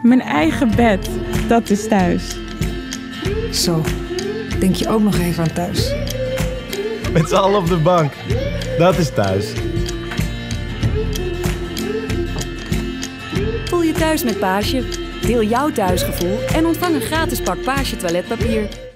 Mijn eigen bed, dat is thuis. Zo, denk je ook nog even aan thuis? Met z'n allen op de bank, dat is thuis. Voel je thuis met Paasje? Deel jouw thuisgevoel en ontvang een gratis pak Paasje toiletpapier.